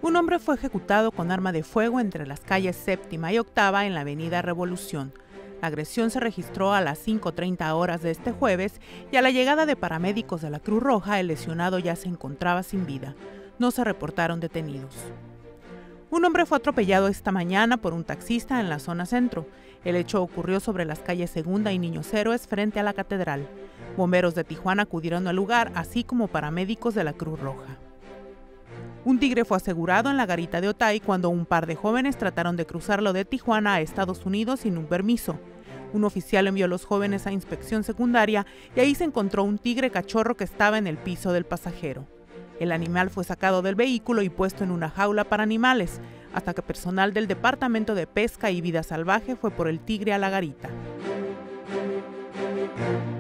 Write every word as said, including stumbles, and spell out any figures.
Un hombre fue ejecutado con arma de fuego entre las calles Séptima y Octava en la avenida Revolución. La agresión se registró a las cinco treinta horas de este jueves y a la llegada de paramédicos de la Cruz Roja el lesionado ya se encontraba sin vida. No se reportaron detenidos. Un hombre fue atropellado esta mañana por un taxista en la zona centro. El hecho ocurrió sobre las calles Segunda y Niños Héroes frente a la catedral. Bomberos de Tijuana acudieron al lugar, así como paramédicos de la Cruz Roja. Un tigre fue asegurado en la garita de Otay cuando un par de jóvenes trataron de cruzarlo de Tijuana a Estados Unidos sin un permiso. Un oficial envió a los jóvenes a inspección secundaria y ahí se encontró un tigre cachorro que estaba en el piso del pasajero. El animal fue sacado del vehículo y puesto en una jaula para animales, hasta que personal del Departamento de Pesca y Vida Salvaje fue por el tigre a la garita.